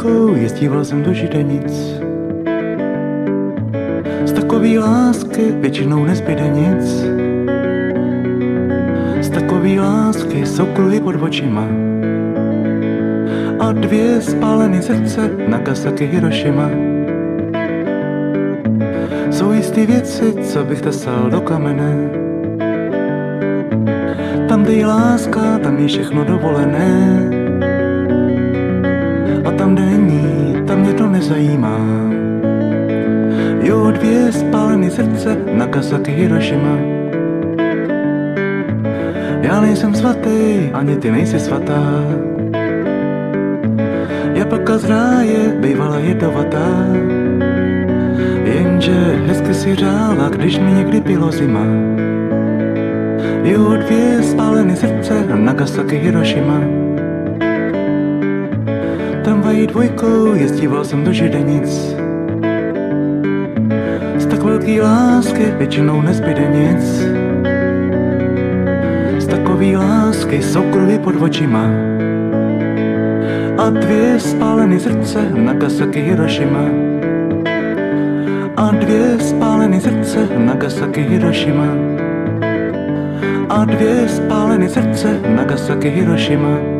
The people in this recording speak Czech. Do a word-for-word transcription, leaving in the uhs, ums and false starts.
dvojkou jezdíval jsem do Židenic. Z takový lásky většinou nezbyde nic. Z takový lásky jsou kruhy pod očima a dvě spálený srdce, Nagasaki, Hirošima. Jsou jistý věci, co bych tesal do kamene. Tam, kde je láska, tam je všechno dovolené. A tam, kde není, tam mě to nezajímá. Jo, dvě spálený srdce, Nagasaki, Hirošima. Já nejsem svatý, ani ty nejsi svatá. Jablka z ráje bývala jedovatá. Jenže hezky si řála, když mi někdy bylo zima. Jo, dvě spálený srdce, Nagasaki, Hirošima. Tramvají dvojkou jezdíval jsem do Židenic. Z tak velký lásky většinou nezbyde nic. Z takový lásky jsou kruhy pod očima a dvě spálený srdce, Nagasaki, Hirošima. A dvě spálený srdce, Nagasaki, Hirošima. A dvě spálený srdce, Nagasaki, Hirošima.